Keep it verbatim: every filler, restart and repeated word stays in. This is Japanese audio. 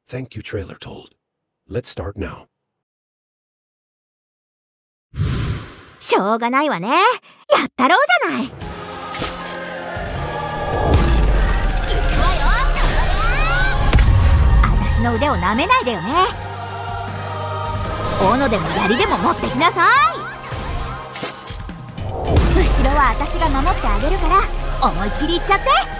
Thank you, trailer told. Let's start now. しょうがないわね。やったろうじゃない。私の腕を舐めないでよね。斧でも槍でも持ってきなさい。後ろは私が守ってあげるから思いっきりいっちゃって。